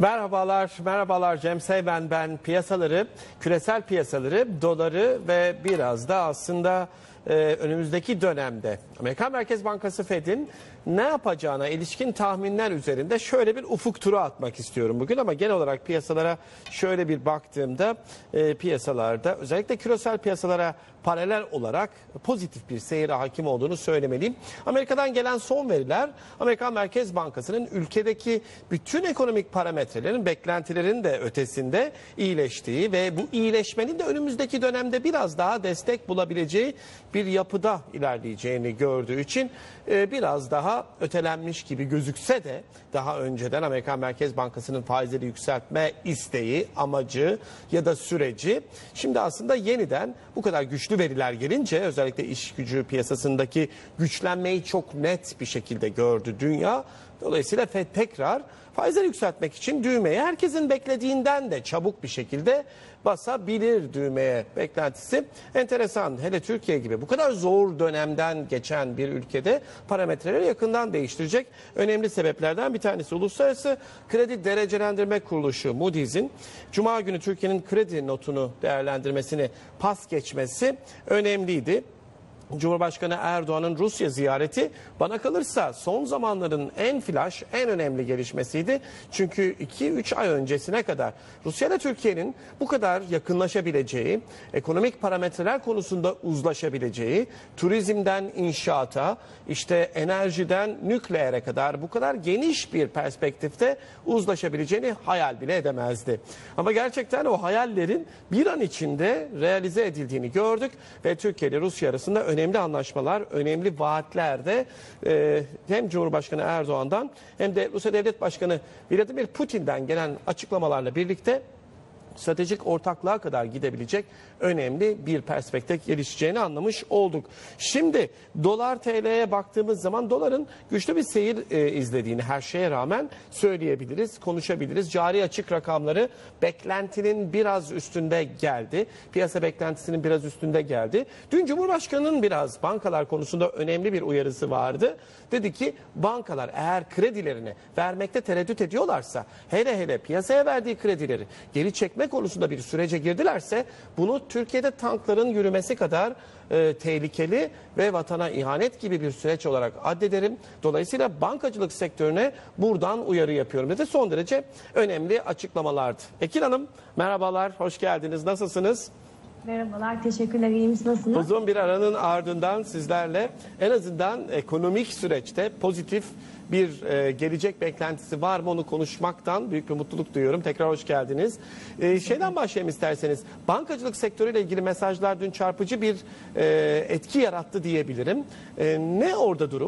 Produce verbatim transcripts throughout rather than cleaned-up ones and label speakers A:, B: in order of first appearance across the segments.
A: Merhabalar, merhabalar Cem Seyben ben. Piyasaları, küresel piyasaları, doları ve biraz da aslında e, önümüzdeki dönemde Amerikan Merkez Bankası Fed'in ne yapacağına ilişkin tahminler üzerinde şöyle bir ufuk turu atmak istiyorum bugün. Ama genel olarak piyasalara şöyle bir baktığımda e, piyasalarda özellikle küresel piyasalara paralel olarak pozitif bir seyre hakim olduğunu söylemeliyim. Amerika'dan gelen son veriler Amerikan Merkez Bankası'nın ülkedeki bütün ekonomik parametrelerin beklentilerin de ötesinde iyileştiği ve bu iyileşmenin de önümüzdeki dönemde biraz daha destek bulabileceği bir yapıda ilerleyeceğini gördüğü için e, biraz daha ötelenmiş gibi gözükse de daha önceden Amerikan Merkez Bankası'nın faizleri yükseltme isteği, amacı ya da süreci şimdi aslında yeniden bu kadar güçlü veriler gelince özellikle iş gücü piyasasındaki güçlenmeyi çok net bir şekilde gördü dünya. Dolayısıyla Fed tekrar faizleri yükseltmek için düğmeye herkesin beklediğinden de çabuk bir şekilde basabilir düğmeye beklentisi enteresan. Hele Türkiye gibi bu kadar zor dönemden geçen bir ülkede parametreleri yakından değiştirecek önemli sebeplerden bir tanesi. Uluslararası Kredi Derecelendirme Kuruluşu Moody's'in Cuma günü Türkiye'nin kredi notunu değerlendirmesini pas geçmesi önemliydi. Cumhurbaşkanı Erdoğan'ın Rusya ziyareti bana kalırsa son zamanların en flash, en önemli gelişmesiydi. Çünkü iki üç ay öncesine kadar Rusya ile Türkiye'nin bu kadar yakınlaşabileceği, ekonomik parametreler konusunda uzlaşabileceği, turizmden inşaata, işte enerjiden nükleere kadar bu kadar geniş bir perspektifte uzlaşabileceğini hayal bile edemezdi. Ama gerçekten o hayallerin bir an içinde realize edildiğini gördük ve Türkiye ile Rusya arasında önemli önemli anlaşmalar, önemli vaatler de e, hem Cumhurbaşkanı Erdoğan'dan hem de Rusya Devlet Başkanı Vladimir Putin'den gelen açıklamalarla birlikte stratejik ortaklığa kadar gidebilecek önemli bir perspektif gelişeceğini anlamış olduk. Şimdi dolar T L'ye baktığımız zaman doların güçlü bir seyir e, izlediğini her şeye rağmen söyleyebiliriz, konuşabiliriz. Cari açık rakamları beklentinin biraz üstünde geldi. Piyasa beklentisinin biraz üstünde geldi. Dün Cumhurbaşkanı'nın biraz bankalar konusunda önemli bir uyarısı vardı. Dedi ki bankalar eğer kredilerini vermekte tereddüt ediyorlarsa, hele hele piyasaya verdiği kredileri geri çekme konusunda bir sürece girdilerse bunu Türkiye'de tankların yürümesi kadar e, tehlikeli ve vatana ihanet gibi bir süreç olarak addederim. Dolayısıyla bankacılık sektörüne buradan uyarı yapıyorum dedi. Son derece önemli açıklamalardı. Ekin Hanım merhabalar, hoş geldiniz. Nasılsınız?
B: Merhabalar, teşekkürler. İyi misiniz? Nasılsınız?
A: Uzun bir aranın ardından sizlerle en azından ekonomik süreçte pozitif bir e, gelecek beklentisi var mı onu konuşmaktan büyük bir mutluluk duyuyorum. Tekrar hoş geldiniz. E, şeyden başlayalım isterseniz. Bankacılık sektörüyle ilgili mesajlar dün çarpıcı bir e, etki yarattı diyebilirim. E, ne orada durum?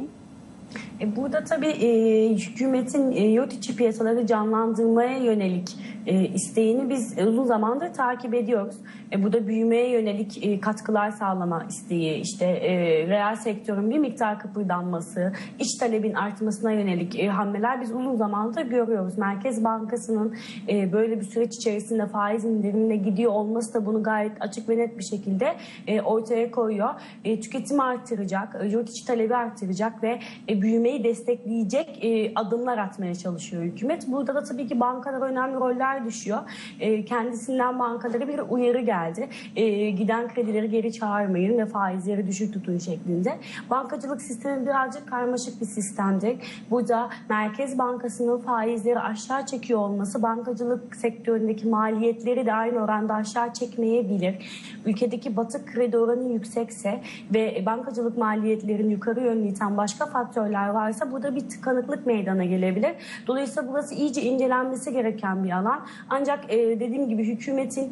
B: Burada tabii e, hükümetin e, yurt içi piyasaları canlandırmaya yönelik e, isteğini biz uzun zamandır takip ediyoruz. E, bu da büyümeye yönelik e, katkılar sağlama isteği, işte e, reel sektörün bir miktar kıpırdanması, iç talebin artmasına yönelik e, hamleler biz uzun zamandır görüyoruz. Merkez Bankası'nın e, böyle bir süreç içerisinde faiz indirimine gidiyor olması da bunu gayet açık ve net bir şekilde e, ortaya koyuyor. E, tüketimi artıracak, e, yurt içi talebi artıracak ve e, büyümeyi destekleyecek e, adımlar atmaya çalışıyor hükümet. Burada da tabii ki bankalara önemli roller düşüyor. E, kendisinden bankalara bir uyarı geldi. E, giden kredileri geri çağırmayın ve faizleri düşük tutun şeklinde. Bankacılık sistemi birazcık karmaşık bir sistemdir. Burada Merkez Bankası'nın faizleri aşağı çekiyor olması bankacılık sektöründeki maliyetleri de aynı oranda aşağı çekmeyebilir. Ülkedeki batık kredi oranı yüksekse ve bankacılık maliyetlerini yukarı yönlü iten başka faktörler varsa burada bir tıkanıklık meydana gelebilir. Dolayısıyla burası iyice incelenmesi gereken bir alan. Ancak e, dediğim gibi hükümetin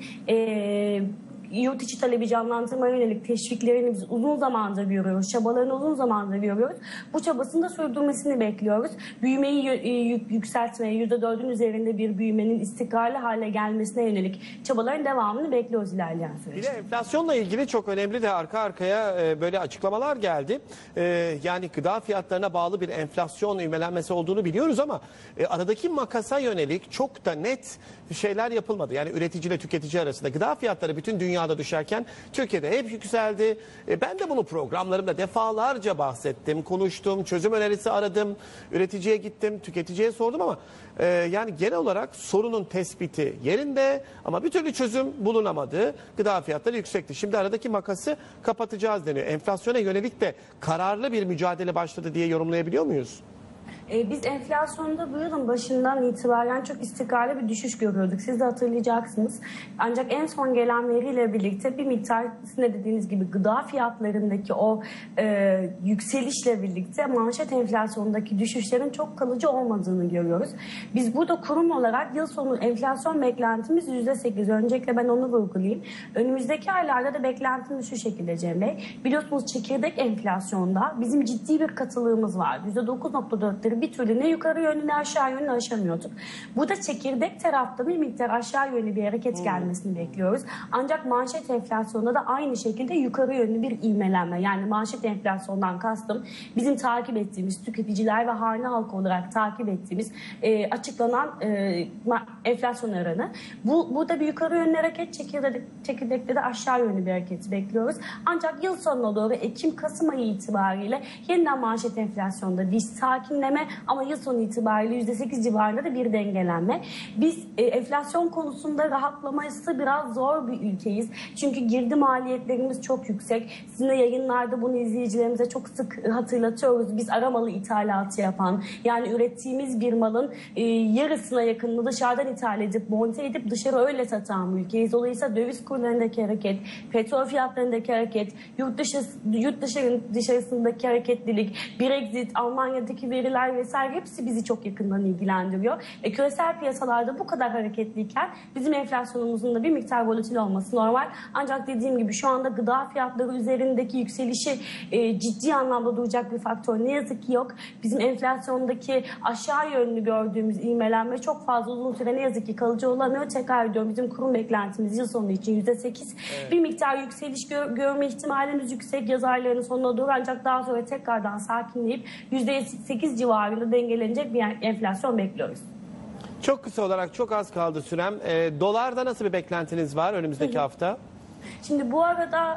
B: e, yurt içi talebi canlandırmaya yönelik teşviklerini biz uzun zamandır görüyoruz. Çabalarını uzun zamandır görüyoruz. Bu çabasını da sürdürmesini bekliyoruz. Büyümeyi yükseltmeye, yüzde dördün üzerinde bir büyümenin istikrarlı hale gelmesine yönelik çabaların devamını bekliyoruz ilerleyen süreçte.
A: Bir de enflasyonla ilgili çok önemli de arka arkaya böyle açıklamalar geldi. Yani gıda fiyatlarına bağlı bir enflasyon ivmelenmesi olduğunu biliyoruz ama aradaki makasa yönelik çok da net şeyler yapılmadı. Yani üretici ile tüketici arasında gıda fiyatları bütün dünya dünyada düşerken Türkiye'de hep yükseldi. E, ben de bunu programlarımda defalarca bahsettim, konuştum, çözüm önerisi aradım, üreticiye gittim, tüketiciye sordum ama e, yani genel olarak sorunun tespiti yerinde ama bir türlü çözüm bulunamadı. Gıda fiyatları yüksekti. Şimdi aradaki makası kapatacağız deniyor. Enflasyona yönelik de kararlı bir mücadele başladı diye yorumlayabiliyor muyuz?
B: Ee, Biz enflasyonda bu yılın başından itibaren çok istikrarlı bir düşüş görüyorduk. Siz de hatırlayacaksınız. Ancak en son gelen veriyle birlikte bir miktar, sizin de dediğiniz gibi gıda fiyatlarındaki o e, yükselişle birlikte manşet enflasyondaki düşüşlerin çok kalıcı olmadığını görüyoruz. Biz burada kurum olarak yıl sonu enflasyon beklentimiz yüzde sekiz. Öncelikle ben onu vurgulayayım. Önümüzdeki aylarda da beklentimiz şu şekilde Cem Bey. Biliyorsunuz çekirdek enflasyonda bizim ciddi bir katılığımız var. yüzde dokuz nokta dörtleri bir türlü ne yukarı yönlü ne aşağı yönlü aşamıyorduk. Burada çekirdek tarafta bir miktar aşağı yönlü bir hareket hmm. gelmesini bekliyoruz. Ancak manşet enflasyonda da aynı şekilde yukarı yönlü bir ivmelenme. Yani manşet enflasyondan kastım bizim takip ettiğimiz tüketiciler ve hane halkı olarak takip ettiğimiz e, açıklanan e, enflasyon oranı. Bu, burada bir yukarı yönlü hareket, çekirdek, çekirdekte de aşağı yönlü bir hareket bekliyoruz. Ancak yıl sonuna doğru Ekim-Kasım ayı itibariyle yeniden manşet enflasyonda bir sakinleme ama yıl sonu itibariyle yüzde sekiz civarında da bir dengelenme. Biz e, enflasyon konusunda rahatlaması biraz zor bir ülkeyiz. Çünkü girdi maliyetlerimiz çok yüksek. Sizin de yayınlarda bunu izleyicilerimize çok sık hatırlatıyoruz. Biz aramalı ithalatı yapan, yani ürettiğimiz bir malın e, yarısına yakınını dışarıdan ithal edip, monte edip dışarı öyle satan bir ülkeyiz. Dolayısıyla döviz kurlarındaki hareket, petrol fiyatlarındaki hareket, yurt dışı yurt dışı dışarısındaki hareketlilik, Brexit, Almanya'daki veriler vesaire hepsi bizi çok yakından ilgilendiriyor. E, küresel piyasalarda bu kadar hareketliyken bizim enflasyonumuzun da bir miktar volatil olması normal. Ancak dediğim gibi şu anda gıda fiyatları üzerindeki yükselişi e, ciddi anlamda duracak bir faktör ne yazık ki yok. Bizim enflasyondaki aşağı yönlü gördüğümüz ivmelenme çok fazla uzun süre ne yazık ki kalıcı olamıyor. Tekrar ediyorum, bizim kurum beklentimiz yıl sonu için yüzde sekiz. Evet. Bir miktar yükseliş gör, görme ihtimalimiz yüksek yaz aylarının sonuna doğru, ancak daha sonra tekrardan sakinleyip yüzde sekiz civarında dengelenecek bir enflasyon bekliyoruz.
A: Çok kısa olarak, çok az kaldı sürem. E, dolarda nasıl bir beklentiniz var önümüzdeki hafta?
B: Şimdi bu arada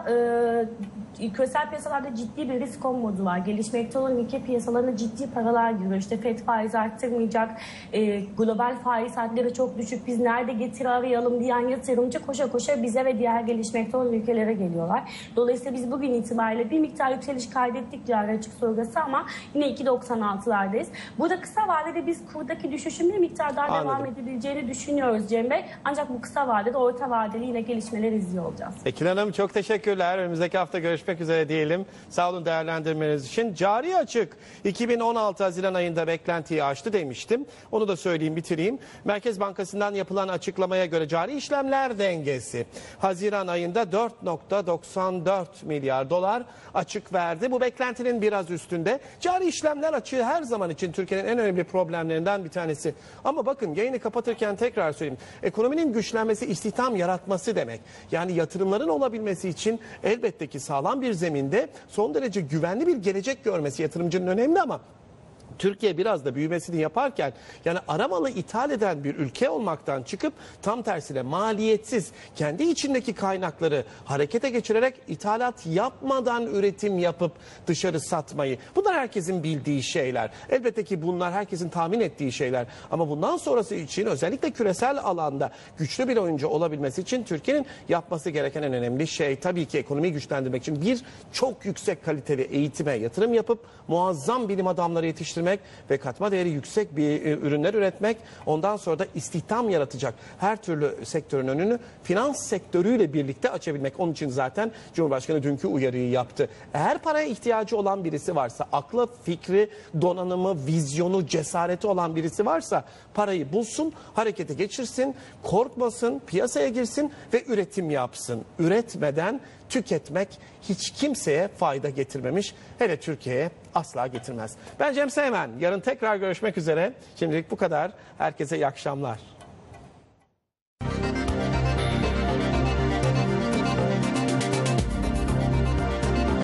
B: e, küresel piyasalarda ciddi bir risk modu var. Gelişmekte olan ülke piyasalarına ciddi paralar giriyor. İşte Fed faiz arttırmayacak, e, global faiz hadleri çok düşük, biz nerede getiri arayalım diyen yatırımcı koşa koşa bize ve diğer gelişmekte olan ülkelere geliyorlar. Dolayısıyla biz bugün itibariyle bir miktar yükseliş kaydettik cari açık sorgası ama yine iki doksan altılardayız. Burada kısa vadede biz kurdaki düşüşün bir miktar daha
A: Anladım.
B: devam edebileceğini düşünüyoruz Cem Bey. Ancak bu kısa vadede orta vadeli yine gelişmeler izliyor olacağız.
A: Ekin Hanım çok teşekkürler. Önümüzdeki hafta görüşmek üzere diyelim. Sağ olun değerlendirmeniz için. Cari açık iki bin on altı Haziran ayında beklentiyi aştı demiştim. Onu da söyleyeyim, bitireyim. Merkez Bankası'ndan yapılan açıklamaya göre cari işlemler dengesi Haziran ayında dört nokta doksan dört milyar dolar açık verdi. Bu beklentinin biraz üstünde. Cari işlemler açığı her zaman için Türkiye'nin en önemli problemlerinden bir tanesi. Ama bakın, yayını kapatırken tekrar söyleyeyim. Ekonominin güçlenmesi istihdam yaratması demek. Yani yatırımların olabilmesi için elbette ki sağlam bir zeminde son derece güvenli bir gelecek görmesi yatırımcının önemli ama Türkiye biraz da büyümesini yaparken yani aramalı ithal eden bir ülke olmaktan çıkıp tam tersine maliyetsiz kendi içindeki kaynakları harekete geçirerek ithalat yapmadan üretim yapıp dışarı satmayı. Bunlar herkesin bildiği şeyler. Elbette ki bunlar herkesin tahmin ettiği şeyler. Ama bundan sonrası için özellikle küresel alanda güçlü bir oyuncu olabilmesi için Türkiye'nin yapması gereken en önemli şey tabii ki ekonomiyi güçlendirmek için bir çok yüksek kaliteli eğitime yatırım yapıp muazzam bilim adamları yetiştirmek ve katma değeri yüksek bir e, ürünler üretmek, ondan sonra da istihdam yaratacak her türlü sektörün önünü finans sektörüyle birlikte açabilmek. Onun için zaten Cumhurbaşkanı dünkü uyarıyı yaptı. Eğer paraya ihtiyacı olan birisi varsa, aklı, fikri, donanımı, vizyonu, cesareti olan birisi varsa parayı bulsun, harekete geçirsin, korkmasın, piyasaya girsin ve üretim yapsın. Üretmeden tüketmek hiç kimseye fayda getirmemiş. Hele Türkiye'ye asla getirmez. Ben Cem Seymen. Yarın tekrar görüşmek üzere. Şimdilik bu kadar. Herkese iyi akşamlar.